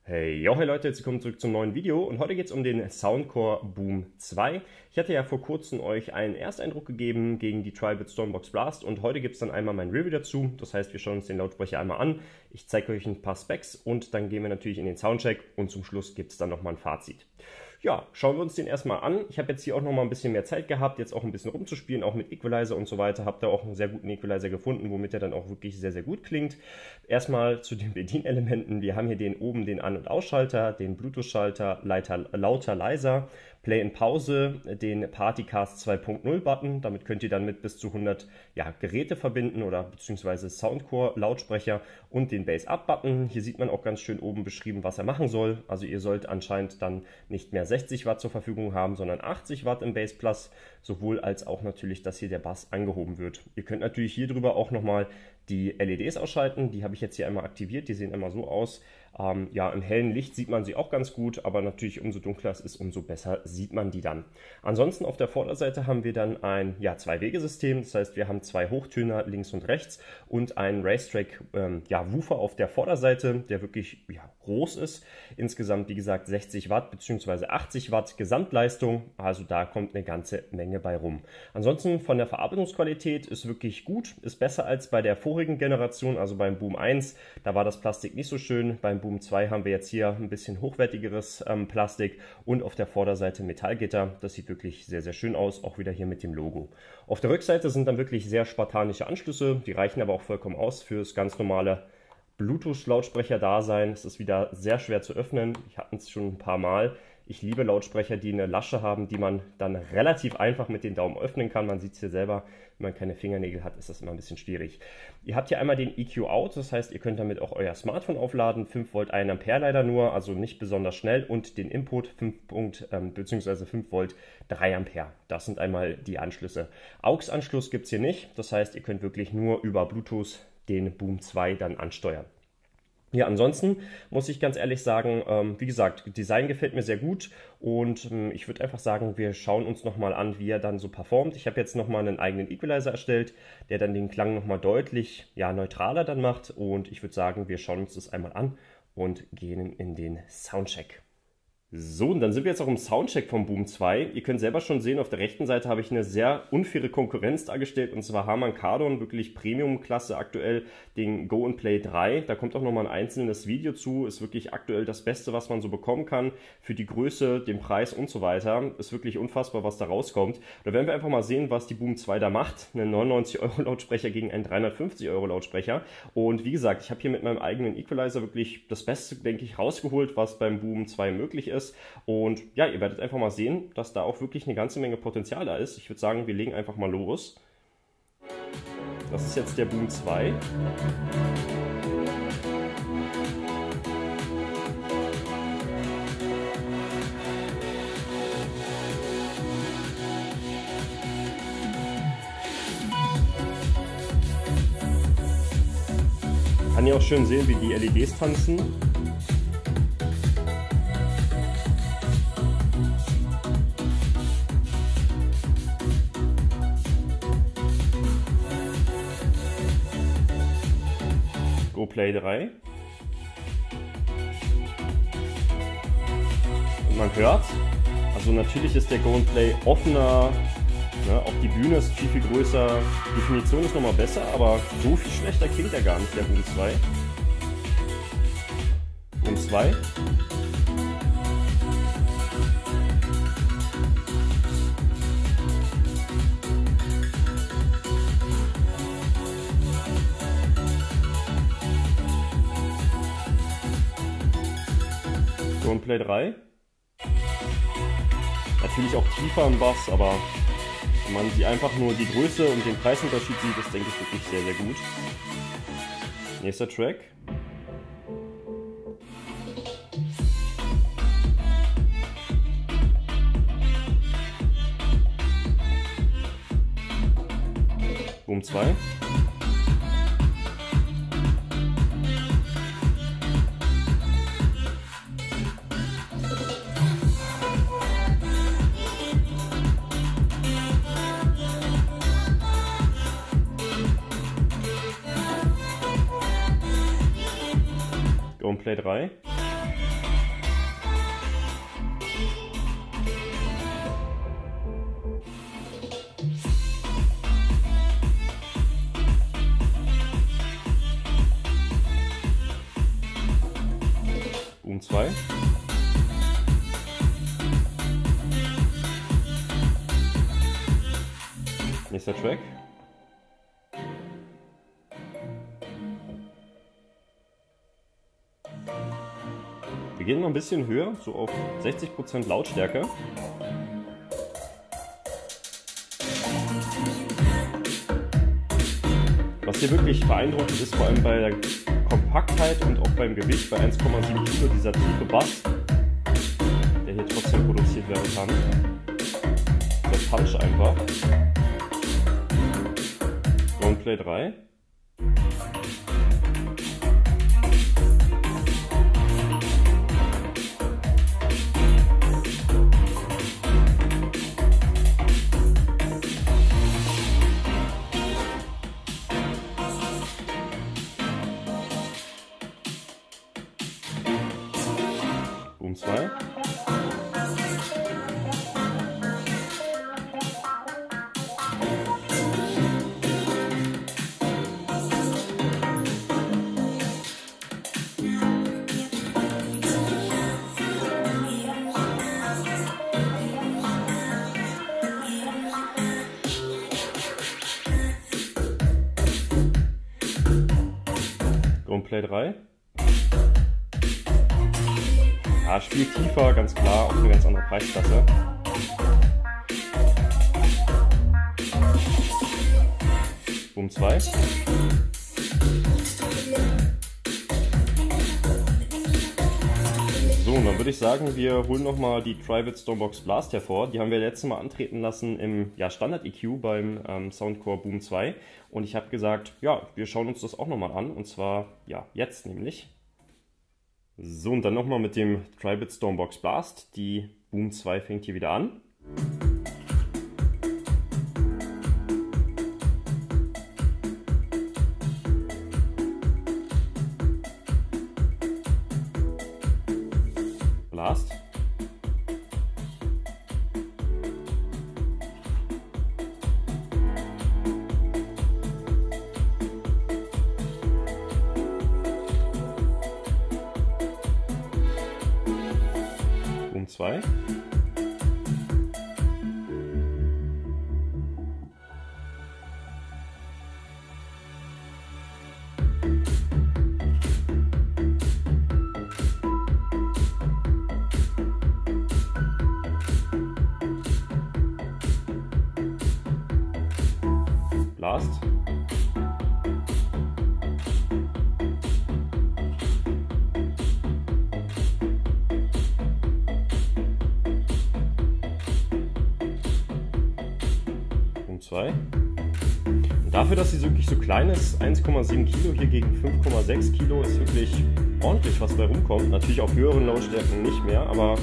Hey, yo, hey Leute, jetzt willkommen zurück zum neuen Video und heute geht es um den Soundcore Boom 2. Ich hatte ja vor kurzem euch einen Ersteindruck gegeben gegen die Tri-Bit Stormbox Blast und heute gibt es dann einmal mein Review dazu. Das heißt, wir schauen uns den Lautsprecher einmal an, ich zeige euch ein paar Specs und dann gehen wir natürlich in den Soundcheck und zum Schluss gibt es dann nochmal ein Fazit. Ja, schauen wir uns den erstmal an. Ich habe jetzt hier auch nochmal ein bisschen mehr Zeit gehabt, jetzt auch ein bisschen rumzuspielen, auch mit Equalizer und so weiter. Habe da auch einen sehr guten Equalizer gefunden, womit der dann auch wirklich sehr, sehr gut klingt. Erstmal zu den Bedienelementen. Wir haben hier oben den An- und Ausschalter, den Bluetooth-Schalter, lauter, leiser, Play und Pause, den Partycast 2.0 Button. Damit könnt ihr dann mit bis zu 100 Geräte verbinden oder beziehungsweise Soundcore-Lautsprecher und den Bass-Up-Button. Hier sieht man auch ganz schön oben beschrieben, was er machen soll. Also ihr sollt anscheinend dann nicht mehr 60 Watt zur Verfügung haben, sondern 80 Watt im Bass Plus, sowohl als auch natürlich, dass hier der Bass angehoben wird. Ihr könnt natürlich hier drüber auch nochmal die LEDs ausschalten, die habe ich jetzt hier einmal aktiviert, die sehen immer so aus. Ja, im hellen Licht sieht man sie auch ganz gut, aber natürlich umso dunkler es ist, umso besser sieht man die dann. Ansonsten auf der Vorderseite haben wir dann ein Zwei-Wege-System, das heißt wir haben zwei Hochtöner links und rechts und einen Racetrack Woofer auf der Vorderseite, der wirklich groß ist. Insgesamt wie gesagt 60 Watt bzw. 80 Watt Gesamtleistung, also da kommt eine ganze Menge bei rum. Ansonsten von der Verarbeitungsqualität ist wirklich gut, ist besser als bei der vorigen Generation, also beim Boom 1, da war das Plastik nicht so schön, beim Boom 2 haben wir jetzt hier ein bisschen hochwertigeres Plastik und auf der Vorderseite Metallgitter. Das sieht wirklich sehr, sehr schön aus, auch wieder hier mit dem Logo. Auf der Rückseite sind dann wirklich sehr spartanische Anschlüsse, die reichen aber auch vollkommen aus fürs ganz normale Bluetooth-Lautsprecher-Dasein. Es ist wieder sehr schwer zu öffnen, ich hatte es schon ein paar Mal. Ich liebe Lautsprecher, die eine Lasche haben, die man dann relativ einfach mit den Daumen öffnen kann. Man sieht es hier selber, wenn man keine Fingernägel hat, ist das immer ein bisschen schwierig. Ihr habt hier einmal den EQ Out, das heißt, ihr könnt damit auch euer Smartphone aufladen. 5 Volt 1 Ampere leider nur, also nicht besonders schnell. Und den Input 5 Volt 3 Ampere. Das sind einmal die Anschlüsse. AUX-Anschluss gibt es hier nicht, das heißt, ihr könnt wirklich nur über Bluetooth den Boom 2 dann ansteuern. Ja, ansonsten muss ich ganz ehrlich sagen, wie gesagt, Design gefällt mir sehr gut und ich würde einfach sagen, wir schauen uns nochmal an, wie er dann so performt. Ich habe jetzt nochmal einen eigenen Equalizer erstellt, der dann den Klang nochmal deutlich neutraler dann macht und ich würde sagen, wir schauen uns das einmal an und gehen in den Soundcheck. So, und dann sind wir jetzt auch im Soundcheck vom Boom 2. Ihr könnt selber schon sehen, auf der rechten Seite habe ich eine sehr unfaire Konkurrenz dargestellt, und zwar Harman Kardon, wirklich Premium-Klasse aktuell, den Go & Play 3. Da kommt auch nochmal ein einzelnes Video zu, ist wirklich aktuell das Beste, was man so bekommen kann, für die Größe, den Preis und so weiter. Ist wirklich unfassbar, was da rauskommt. Da werden wir einfach mal sehen, was die Boom 2 da macht. Einen 99€ Lautsprecher gegen einen 350€ Lautsprecher. Und wie gesagt, ich habe hier mit meinem eigenen Equalizer wirklich das Beste, denke ich, rausgeholt, was beim Boom 2 möglich ist. Und ja, ihr werdet einfach mal sehen, dass da auch wirklich eine ganze Menge Potenzial da ist. Ich würde sagen, wir legen einfach mal los. Das ist jetzt der Boom 2. Man kann hier auch schön sehen, wie die LEDs tanzen. Go Play 3. Und man hört, also natürlich ist der Go & Play offener, auch die Bühne ist viel, viel größer, die Definition ist nochmal besser, aber so viel schlechter klingt er gar nicht, der Boom 2. Boom 2. Go & Play 3. Natürlich auch tiefer im Bass, aber wenn man sie einfach nur die Größe und den Preisunterschied sieht, ist, denke ich, wirklich sehr, sehr gut. Nächster Track. Boom 2. Go & Play 3. Boom 2. Nächster Track. Wir gehen noch ein bisschen höher, so auf 60% Lautstärke. Was hier wirklich beeindruckend ist, vor allem bei der Kompaktheit und auch beim Gewicht, bei 1,7 Kilo, dieser tiefe Bass, der hier trotzdem produziert werden kann. Der Punch einfach. Roundplay 3. Boom 2. Roundplay 3. Ja, Spiel tiefer, ganz klar, auch eine ganz andere Preisklasse. Boom 2. So, und dann würde ich sagen, wir holen nochmal die Tri-Bit Stormbox Blast hervor. Die haben wir letztes Mal antreten lassen im Standard-EQ beim Soundcore Boom 2. Und ich habe gesagt, ja, wir schauen uns das auch nochmal an. Und zwar, ja, jetzt nämlich. So, und dann nochmal mit dem Tri-Bit Stormbox Blast. Die Boom 2 fängt hier wieder an. Blast. Boom 2. Blast. Boom 2. Und dafür, dass sie wirklich so klein ist, 1,7 Kilo hier gegen 5,6 Kilo, ist wirklich ordentlich, was bei rumkommt. Natürlich auf höheren Lautstärken nicht mehr, aber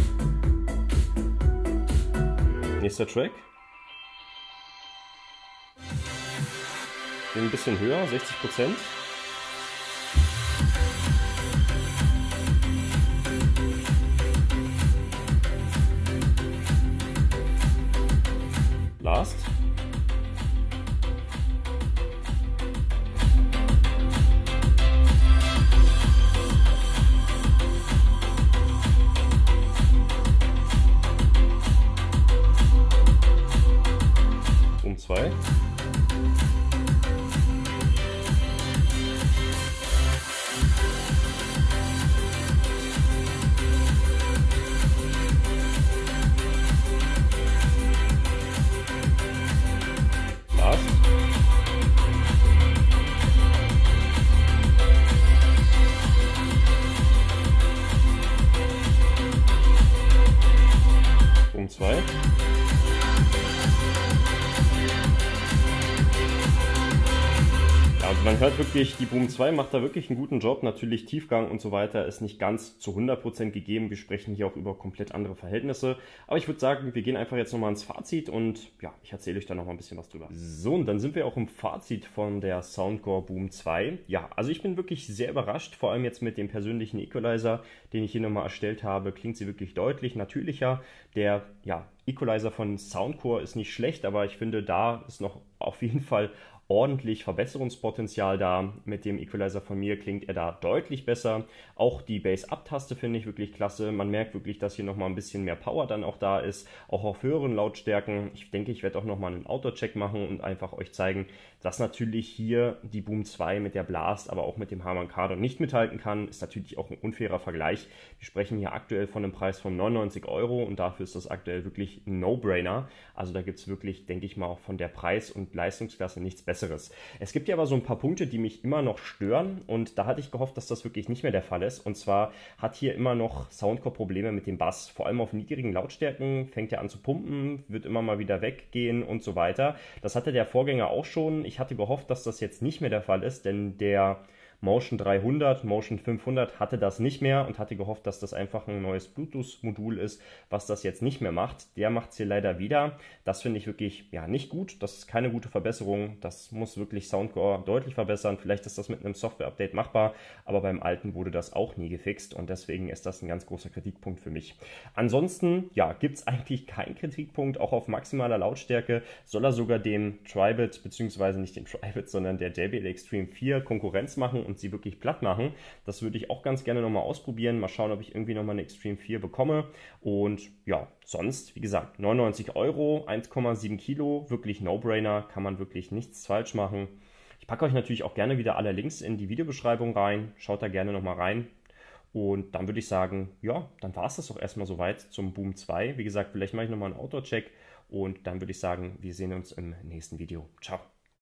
nächster Track. Ein bisschen höher, 60%. Blast. Boom 2. Boom 2. Ja, also man hört wirklich, die Boom 2 macht da wirklich einen guten Job. Natürlich Tiefgang und so weiter ist nicht ganz zu 100% gegeben. Wir sprechen hier auch über komplett andere Verhältnisse. Aber ich würde sagen, wir gehen einfach jetzt nochmal ins Fazit und ja, ich erzähle euch da nochmal ein bisschen was drüber. So, und dann sind wir auch im Fazit von der Soundcore Boom 2. Ja, also ich bin wirklich sehr überrascht, vor allem jetzt mit dem persönlichen Equalizer, den ich hier nochmal erstellt habe. Klingt sie wirklich deutlich natürlicher. Der, ja, Equalizer von Soundcore ist nicht schlecht, aber ich finde, da ist noch auf jeden Fall ordentlich Verbesserungspotenzial da. Mit dem Equalizer von mir klingt er da deutlich besser. Auch die Bass-Up-Taste finde ich wirklich klasse. Man merkt wirklich, dass hier nochmal ein bisschen mehr Power dann auch da ist, auch auf höheren Lautstärken. Ich denke, ich werde auch nochmal einen Outdoor-Check machen und einfach euch zeigen, dass natürlich hier die Boom 2 mit der Blast, aber auch mit dem Harman Kardon nicht mithalten kann. Ist natürlich auch ein unfairer Vergleich. Wir sprechen hier aktuell von einem Preis von 99 € und dafür ist das aktuell wirklich ein No-Brainer. Also da gibt es wirklich, denke ich mal, auch von der Preis- und Leistungsklasse nichts Besseres. Es gibt ja aber so ein paar Punkte, die mich immer noch stören und da hatte ich gehofft, dass das wirklich nicht mehr der Fall ist. Und zwar hat hier immer noch Soundcore Probleme mit dem Bass. Vor allem auf niedrigen Lautstärken fängt er an zu pumpen, wird immer mal wieder weggehen und so weiter. Das hatte der Vorgänger auch schon. Ich hatte gehofft, dass das jetzt nicht mehr der Fall ist, denn der Motion 300, Motion 500 hatte das nicht mehr und hatte gehofft, dass das einfach ein neues Bluetooth-Modul ist, was das jetzt nicht mehr macht. Der macht es hier leider wieder. Das finde ich wirklich nicht gut. Das ist keine gute Verbesserung. Das muss wirklich Soundcore deutlich verbessern. Vielleicht ist das mit einem Software-Update machbar, aber beim alten wurde das auch nie gefixt und deswegen ist das ein ganz großer Kritikpunkt für mich. Ansonsten, gibt es eigentlich keinen Kritikpunkt. Auch auf maximaler Lautstärke soll er sogar dem Tribit, beziehungsweise nicht dem Tribit, sondern der JBL Extreme 4 Konkurrenz machen und sie wirklich platt machen. Das würde ich auch ganz gerne nochmal ausprobieren. Mal schauen, ob ich irgendwie nochmal eine Extreme 4 bekomme. Und sonst, wie gesagt, 99 €, 1,7 Kilo, wirklich No-Brainer, kann man wirklich nichts falsch machen. Ich packe euch natürlich auch gerne wieder alle Links in die Videobeschreibung rein. Schaut da gerne nochmal rein. Und dann würde ich sagen, dann war es das auch erstmal soweit zum Boom 2. Wie gesagt, vielleicht mache ich nochmal einen Outdoor-Check und dann würde ich sagen, wir sehen uns im nächsten Video. Ciao.